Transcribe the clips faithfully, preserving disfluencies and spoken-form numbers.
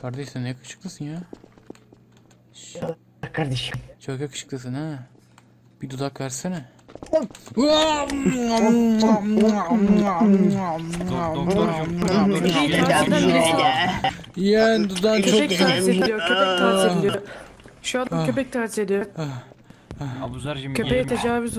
Kardeş sen ne yakışıklısın ya. Ya kardeşim. Çok yakışıklısın ha. Bir dudak versene. Yeğen dudağın çok Köpek taciz güzel. ediyor, köpek taciz ediyor. Şu adam köpek taciz ediyor. Abuzarcığım Köpeğe tecavüz...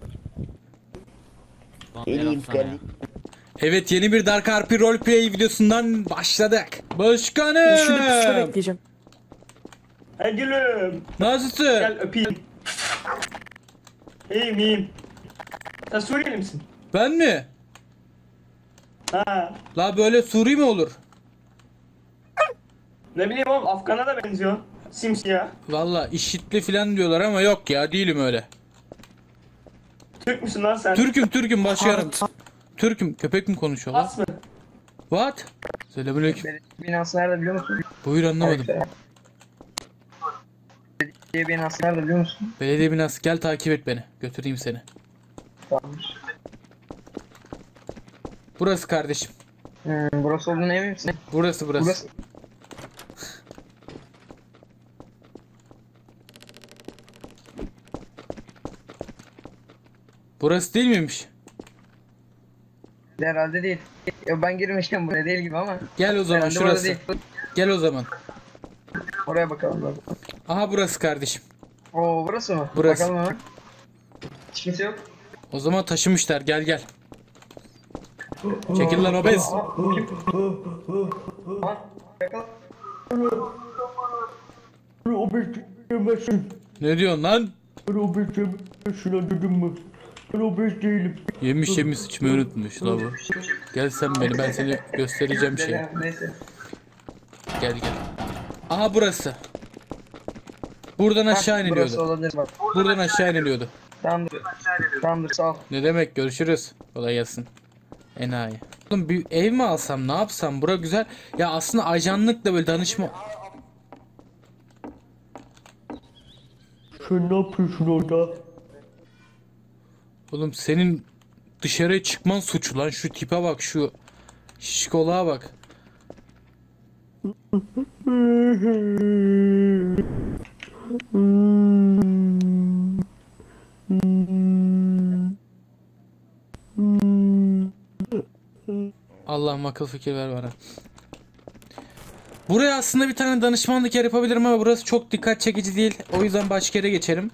Geleyim kardeşim. Evet, yeni bir Dark R P roleplay videosundan başladık. Şurada pusula Başkanım. bekleyeceğim. Hey gülüm. Nasılsın? Gel öpeyim. İyiyim iyiyim. Sen Suriyeli misin? Ben mi? Ha. La böyle Suri mi olur? Ne bileyim oğlum, Afgan'a da benziyor. Simsiyah. Valla işitli falan diyorlar ama yok ya, değilim öyle. Türk müsün lan sen? Türk'üm Türk'üm başkanım. Türk'üm. Köpek mi konuşuyor lan? As mı? What? Selamünaleyküm. Binası nerede biliyor musun? Buyur, anlamadım. Belediye binası nerede biliyor musun? Belediye binası, gel takip et beni. Götüreyim seni. Tamamdır. Burası kardeşim. Hmm, burası olduğuna emin misin? Burası burası. Burası. Burası değil miymiş? Herhalde değil. Ya ben girmiştim buraya değil gibi ama. Gel o zaman, Herhalde burada şurası. değil. Gel o zaman. Oraya bakalım. Aha burası kardeşim. Oo burası mı? Burası. Bakalım hemen. Hiç kimse yok. O zaman taşımışlar, gel gel. Çekil lan obez. Ha, bakalım. Robert demezsin. Ne diyorsun lan? Robert demezsin, anladın mı? Robert değilim. Yemiş yemiş sıçmayı unutmuş la bu. Gel sen beni, ben seni göstereceğim şey. Neyse. Gel gel. Aha burası. Buradan aşağı Burası iniliyordu. olabilir bak. Buradan aşağı iniliyordu. Tamamdır. Tamamdır sağ ol. Ne demek, görüşürüz. Kolay gelsin. Enayi. Oğlum bir ev mi alsam, ne yapsam? Bura güzel. Ya aslında ajanlıkla böyle danışma. Sen ne yapıyorsun orada? Oğlum senin dışarıya çıkman suç lan. Şu tipe bak, şu şişkoluğa bak. Allah'ım akıl fikir ver bana. Buraya aslında bir tane danışmanlık yer yapabilirim ama burası çok dikkat çekici değil. O yüzden başka yere geçelim.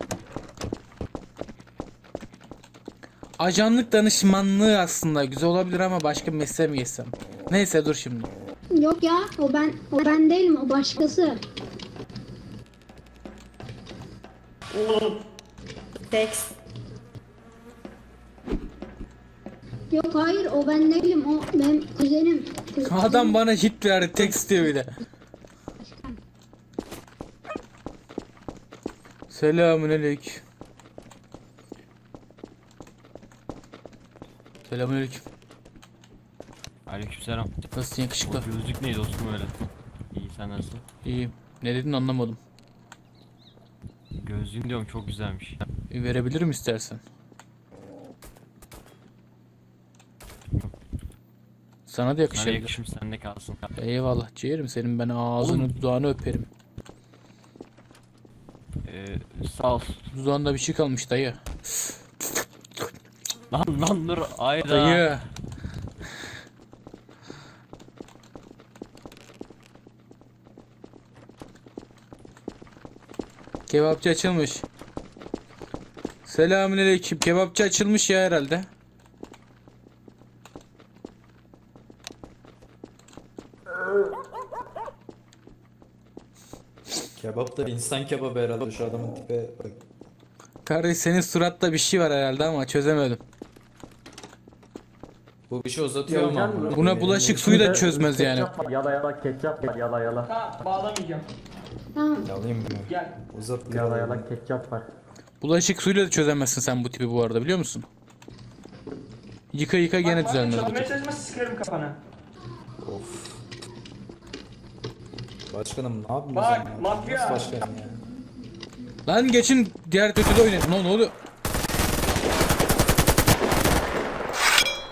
Ajanlık danışmanlığı aslında güzel olabilir ama başka bir mesleğe mi geçsem? Neyse dur şimdi. Yok ya, o ben o ben değilim, o başkası. Oğlum. Dex. Yok hayır, o ben değilim, o benim kuzenim. Adam bana hit verdi, tekst diyor bir de. Selamünaleyküm. Selamünaleyküm. Aleykümselam. Nasılsın yakışıklı? O gözlük neydi dostum öyle? İyi, sen nasılsın? İyiyim. Ne dedin anlamadım. Gözlüğün diyorum çok güzelmiş. E, verebilirim istersen. Sana da Sana yakışabilir. yakışmış, sende kalsın. Eyvallah ciğerim, senin ben ağzını dudağını öperim. Ee, sağ ol. Dudağında bir şey kalmış dayı. Lan lan dur, ayda. Dayı. Kebapçı açılmış. Selamünaleyküm. Kebapçı açılmış ya herhalde. Kebap da insan kebabı herhalde, şu adamın tipe bak. Kardeş senin suratta bir şey var herhalde ama çözemedim. Bu bir şey uzatıyor ama. Buna bulaşık suyu da çözmez yani. Yala yala ketçap var, yala yala. Ha, bağlamayacağım. Tamam. Alayım mı? Gel. Uzat. Yala yala ketçap var. Bulaşık suyuyla da çözemezsin sen bu tipi bu arada, biliyor musun? Yıka yıka gene Bak, düzelmez bu Çalmaya tip. çalışma, sıkarım kafana. Of. Başkanım ne yapıyorsun Bak, sen ya? mafya. Nasıl başkanım ya? Lan geçin diğer kötüde oynayın. Ne, ne oluyor?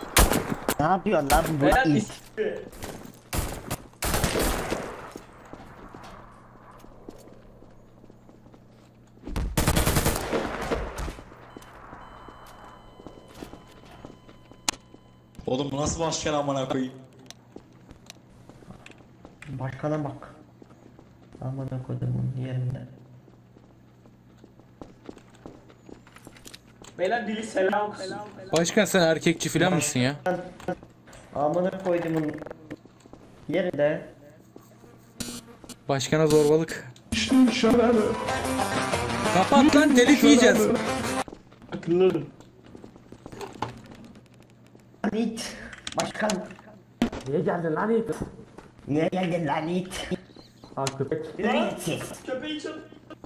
Ne yapıyor lan bu Helal it? isti. Oğlum bu nasıl başkan amına koyayım? Başkana bak. Amına kodumun yerinde. Beyler dili selam. Başkan sen erkekçi falan mısın ya? Amına koydumun yerinde. Başkana zorbalık. Kapat lan, telif yiyeceğiz. Akıllı. Lan it. Başkan. Niye geldin lan it? Niye geldin lan it? Ha köpek. Yürü git siz. Köpeği çal.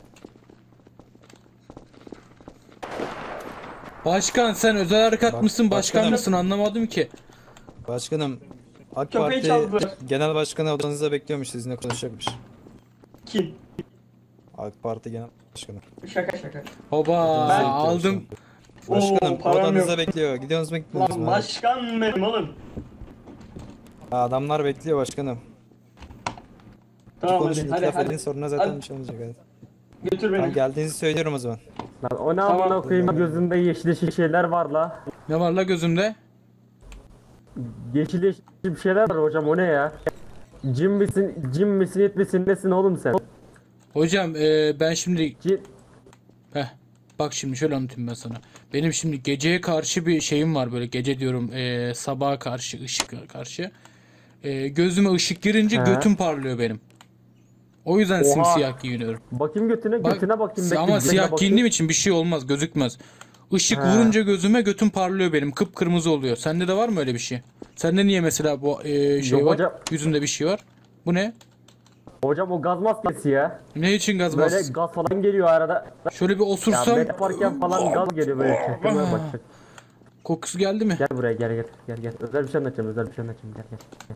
Başkan sen özel harekat mısın, başkan başkanım. mısın anlamadım ki. Başkanım, AK Köpeği Parti çaldı. Genel Başkanı odanızda bekliyormuş, sizinle konuşacakmış. Kim? AK Parti Genel Başkanı. Şaka şaka. Hoba aldım. Başkanım, Oo, param odanızda yok. bekliyor. Gidiyorsunuz mu gitmiyorsunuz Lan mu? başkan benim oğlum. Ha, adamlar bekliyor başkanım. Tamam Konuşun, hadi hadi itiraf edin, hadi. sonra zaten Hadi. bir şey olmayacak. Hadi. Götür Ben beni. geldiğinizi söylüyorum o zaman. Lan o ne Tamam. amına koyayım, gözünde yeşil yeşil şeyler var la. Ne var la gözümde? Yeşil yeşil bir şeyler var hocam, o ne ya? Cin misin, cin misin, et misin, nesin oğlum sen? Hocam e, ben şimdi Cin... heh, bak şimdi şöyle anlatayım ben sana. Benim şimdi geceye karşı bir şeyim var, böyle gece diyorum e, sabaha karşı, ışık karşı. E, gözüme ışık girince He. götüm parlıyor benim. O yüzden Oha. simsiyah giyiniyorum. Bakayım götüne, Bak, götüne bakayım. bekle, ama götüne siyah bakayım. giyindiğim için bir şey olmaz, gözükmez. Işık He. vurunca gözüme götüm parlıyor benim, kıpkırmızı oluyor. Sende de var mı öyle bir şey? Sende niye mesela bu e, şey Yok var? hocam. Yüzünde bir şey var. Bu ne? Hocam o gaz maskesi ya. Ne için gaz Böyle maskesi? gaz falan geliyor arada. Şöyle bir Ya osursam ben yaparken falan gaz geliyor böyle. Çekilmeye bak. kokusu geldi mi? Gel buraya, gel gel gel gel. Özel bir şey anlatacağım, özel bir şey anlatacağım. Gel gel. gel.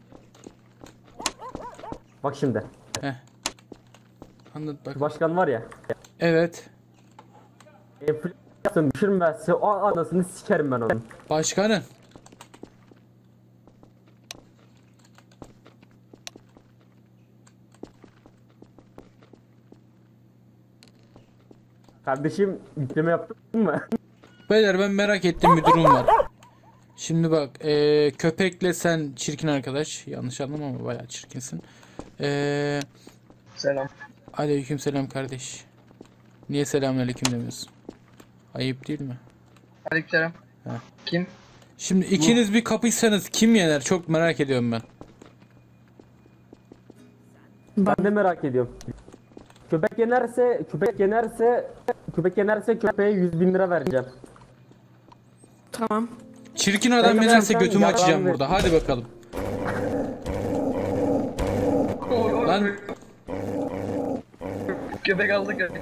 Bak şimdi. Anlat bak. Şu başkan var ya. Evet. Enflasyon düşürmezse o anasını sikerim ben onun. Başkanın. Kardeşim yükleme yaptın mı? Beyler ben merak ettiğim bir durum var. Şimdi bak eee, köpekle sen çirkin arkadaş. Yanlış anlama ama bayağı çirkinsin. Eee Selam. aleykümselam kardeş. Niye selamünaleyküm demiyorsun? Ayıp değil mi? Aleykümselam. Heh. Kim? Şimdi ikiniz bir kapışsanız kim yener? Çok merak ediyorum ben. Ben de merak ediyorum. Köpek yenerse, köpek yenerse, köpek yenerse köpeğe yüz bin lira vereceğim. Tamam. Çirkin adam Ben yenerse sen götümü yalan açacağım ver. burada. Hadi bakalım. Lan Köpek aldı köpek.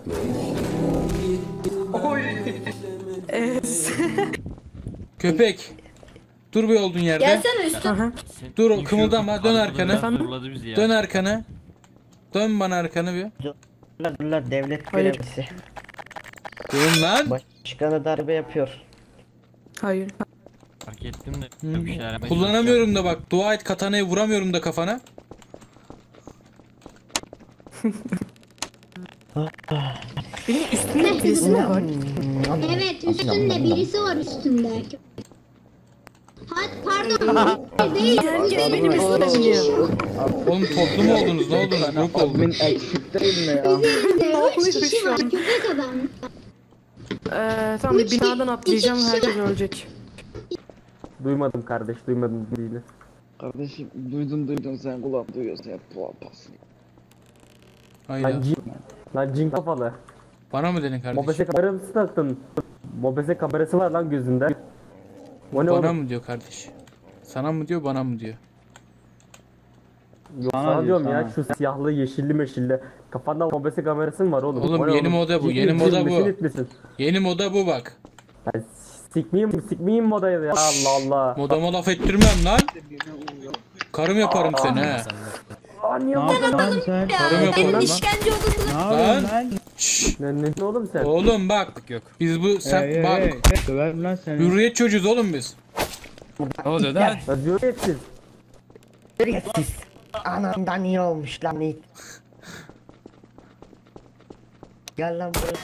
Oy. Evet. köpek. Dur bir olduğun yerde. Gelsene üstüne. Aha. Dur, Uyuşuyor, kımıldama, dön kandırdı, arkanı. biraz Zorladı bizi ya. Dön arkanı. Dön bana arkanı bir. Dur dur devlet Hayır. görevlisi. Dön lan. Başkana darbe yapıyor. Hayır. Fark ettim de Hmm. bir şeyler yapmaya Kullanamıyorum da bak. Dua et katanayı vuramıyorum da kafana. Benim üstümde birisi mi var? Evet üstünde birisi var üstünde. Hadi pardon. Değil. Herkes Benim benim üstüme üstümde biniyor. Oğlum toplu mu oldunuz? Ne oldunuz? Grup oldunuz. Üzerinde üç kişi var köpek adam. Ee, tamam bir binadan atlayacağım, herkes ölecek. Duymadım kardeş, duymadım dediğini. Kardeşim duydum duydum sen kulağım duyuyorsun hep bu apasın. Hayda. Lan cin, lan cin kafalı. Bana mı dedin kardeşim? Mobese kamerası taktın. Mobese kamerası var lan gözünde. O ne Bana oğlum? mı diyor kardeş? Sana mı diyor, bana mı diyor? Yok sana diyorum ya, şu siyahlı, yeşilli, meşilli. Kafanda mobese kamerası mı var oğlum? Oğlum, O ne yeni moda bu, Cin- yeni cin moda misin, bu. it misin? Yeni moda bu bak. Ya sikmeyeyim, sikmeyeyim modayı ya, Allah Allah. Modama laf ettirmem lan. Karım yaparım seni he. Aa niye Ne yapıyorsun lan sen? Karım yaparım lan. İşkence odasına. Ne Lan. yapıyorsun lan? Şşş. Ne, ne, ne oğlum sen? Oğlum bak. Yok. Biz bu sen Hey, hey, bak. hey. Döverim lan seni. Hürriyet çocuğuz oğlum biz. Ne oluyor lan? Ya diyor ya siz. Siz anamdan iyi olmuş lan it. Gel lan buraya.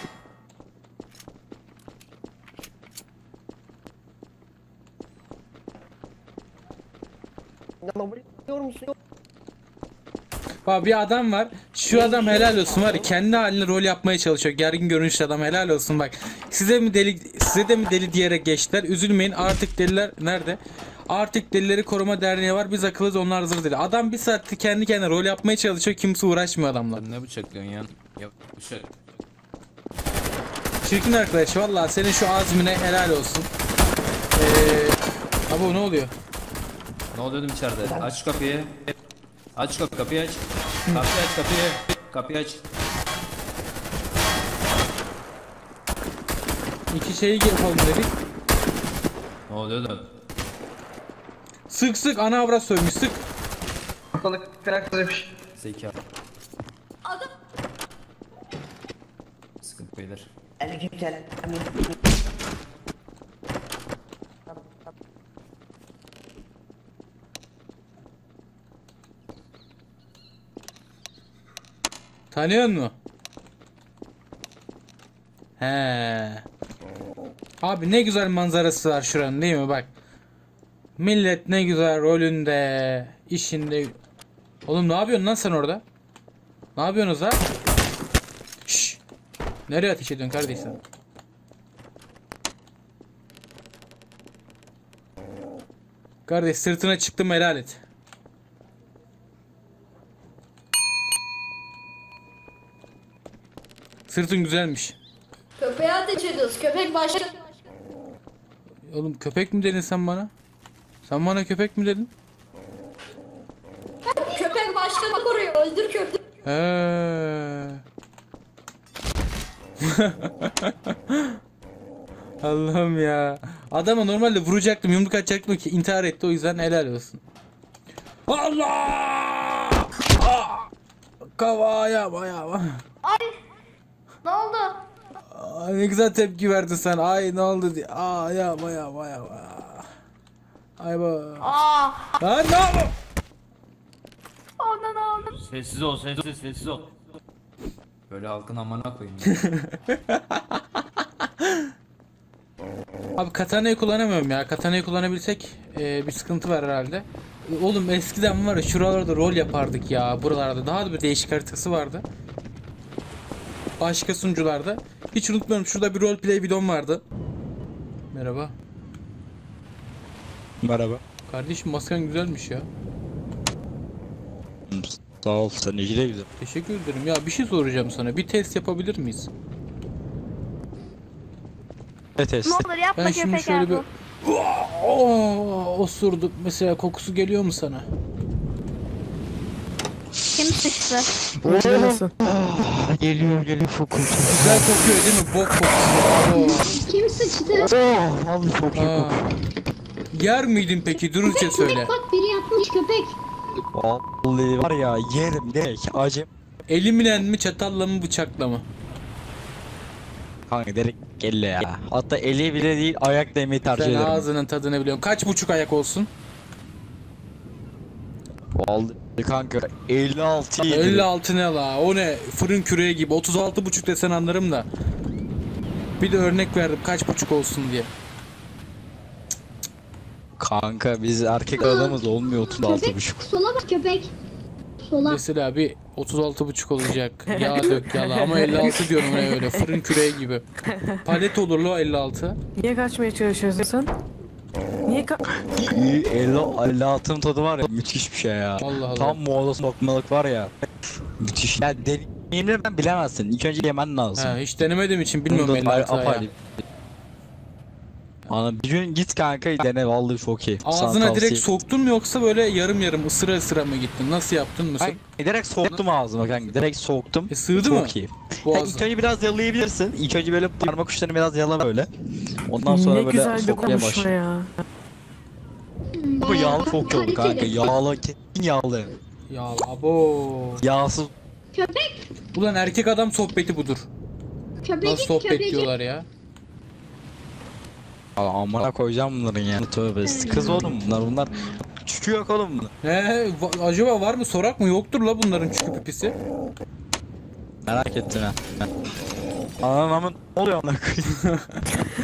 Bak bir adam var. Şu adam helal olsun var ya, kendi haline rol yapmaya çalışıyor. Gergin görünüşlü adam, helal olsun bak. Size mi deli size de mi deli diyerek geçtiler. Üzülmeyin, artık deliler nerede? Artık Delileri Koruma Derneği var. Biz akılız, onlar hazır değil. Adam bir saattir kendi kendine rol yapmaya çalışıyor. Kimse uğraşmıyor adamla. Ne bıçaklıyorsun ya? Yap bıçak. Çirkin arkadaş, vallahi senin şu azmine helal olsun. Eee Abo ne oluyor? Ne oluyordu içeride? Aç şu kapıyı. Aç şu kapıyı, kapıyı aç. Kapıyı aç kapıyı. Kapıyı aç. İki şeyi yapalım dedik. Ne oluyordu? Sık sık ana avrat sövmüş, sık. Ortalık kraklarmış. Zeka. Sıkıntı beyler. Tanıyor musun? He. Abi ne güzel manzarası var şuranın, değil mi bak. Millet ne güzel rolünde, işinde. Oğlum ne yapıyorsun lan sen orada? Ne yapıyorsunuz lan? Şşş. Nereye ateş ediyorsun kardeşim? Kardeş sırtına çıktım, helal et. Sırtın güzelmiş. Köpeğe ateş ediyoruz. Köpek başka. Oğlum köpek mi dedin sen bana? Sen bana köpek mi dedin? Köpek başkanı koruyor. Öldür köpeği. He. Allah'ım ya. Adama normalde vuracaktım, yumruk atacaktım ki intihar etti, o yüzden helal olsun. Allah! Ah! Kavaya baya. Ne oldu? Aa, ne güzel tepki verdin sen. Ay ne oldu diye. Aa ya baya baya. Ay ba. Aa. Lan ne yapayım? Ona ne oldu? Sessiz ol, sessiz, sessiz ol. Böyle halkın amına koyayım. Abi katanayı kullanamıyorum ya. Katanayı kullanabilsek e, bir sıkıntı var herhalde. E, oğlum eskiden var ya, şuralarda rol yapardık ya, buralarda. Daha da bir değişik haritası vardı. Başka sunucularda. Hiç unutmuyorum, şurada bir roleplay videom vardı. Merhaba. Merhaba. Kardeşim maskan güzelmiş ya. Sağ ol, sen iyi de güzel. Teşekkür ederim. Ya bir şey soracağım sana. Bir test yapabilir miyiz? Ne testi? Ne olur yapma Ben şimdi köpek şöyle bir... abi. Oo, osurduk. Mesela kokusu geliyor mu sana? Kim sıçtı? Nasıl? Geliyor geliyor fokus. Güzel kokuyor değil mi? Bok kokusu. Kim sıçtı? Vallahi çok iyi Aa. Yer miydin peki? Dürüstçe söyle. Bak biri yapmış köpek. Vallahi var ya, yerim direkt acem. Elimle mi, çatalla mı, bıçakla mı? Kanka direkt elle ya. Hatta eli bile değil, ayak demeyi tercih Sen ederim. ağzının tadını biliyorum. Kaç buçuk ayak olsun? Vallahi kanka elli altı yedi. elli altı ne la? O ne? Fırın küreği gibi. otuz altı buçuk desen anlarım da. Bir de örnek verdim kaç buçuk olsun diye. Kanka biz erkek adamız, olmuyor otuz altı buçuk. Köpek sola bak köpek. Sola. Mesela bir otuz altı buçuk olacak. Yağ dök yala, ama elli altı diyorum ne öyle. Fırın küreği gibi. Palet olur la elli altı. Niye kaçmaya çalışıyorsun sen? Niye ka... elli, elli altının tadı var ya, müthiş bir şey ya. Allah Allah. Tam moğola sokmalık var ya. Müthiş. Ya deneyimle bilemezsin. İlk önce yemen lazım. Ha, hiç denemediğim için bilmiyorum Bundan elli altı ayrı- ya. apayrı. Ana bir gün git kanka dene, vallahi çok iyi. Sana Ağzına direkt tavsiye- soktun mu yoksa böyle yarım yarım ısıra ısıra mı gittin? Nasıl yaptın mısın? Kanka, direkt soktum ağzıma kanka. Direkt soktum. E, sığdı çok mı? iyi. Boğazına. Ya ilk önce biraz yalayabilirsin. İlk önce böyle parmak uçlarını biraz yala böyle. Ondan sonra ne böyle güzel bir sokmaya konuşma başla. ya. Bu yağlı çok iyi oldu kanka. Kaliteli. Yağlı, kesin yağlı. Ya abo. Yağsız. Köpek. Ulan erkek adam sohbeti budur. Köpecik Nasıl sohbet köpecik. diyorlar ya? Aa, amına koyacağım bunların ya. Tövbe. Kız oğlum bunlar. Bunlar çükü yok oğlum bunlar. He, va- acaba var mı, sorak mı? Yoktur la bunların çükü pipisi. Merak ettin ha. Anamın ne oluyor amına koyayım?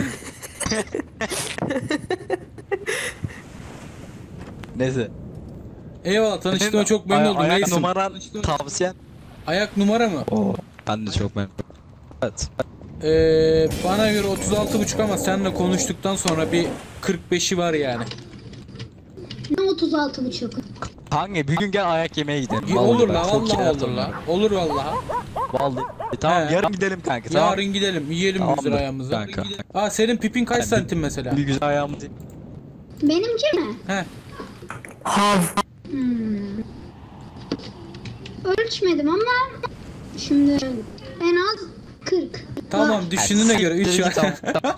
Neyse. Eyvallah, tanıştığıma çok memnun Ay- oldum. Ayak Neysin? numaran tavsiyen. Ayak numara mı? Oo. Ben de çok memnun. Evet. Ee, bana göre otuz altı buçuk ama seninle konuştuktan sonra bir kırk beşi var yani. Ne otuz altı buçuk? Hangi bir gün gel ayak yemeye gidelim. İyi, Vallahi olur bak, la, çok vallahi keyif olur la. alırım. Olur vallahi. Vallahi. E, tamam He. yarın gidelim kanka. Tamam. Yarın gidelim, yiyelim Tamam güzel mı ayağımızı. kanka? Aa, senin pipin kaç Yani santim mesela? Bir güzel ayağımı değil. Benimki mi? He. Hmm. Ölçmedim ama şimdi en az kırk. Tamam, düşündüğüne göre üç Siktir var. git, tamam.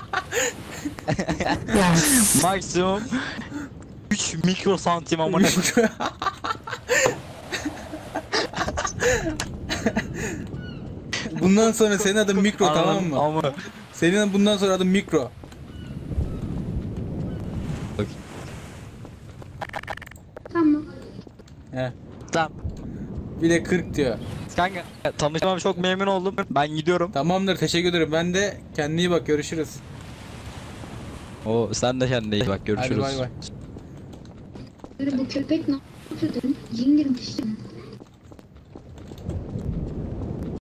Maksimum üç mikro santim amına. Bundan sonra senin adın mikro, tamam mı? Ama Senin bundan sonra adın mikro. Tamam. He. tamam. Bir de kırk diyor. Kanka tanışmam çok memnun oldum. Ben gidiyorum. Tamamdır, teşekkür ederim. Ben de kendine iyi bak, görüşürüz. O sen de kendine iyi bak, görüşürüz. Hadi bay bay. Bu köpek ne yapıyor? Cin girmiş.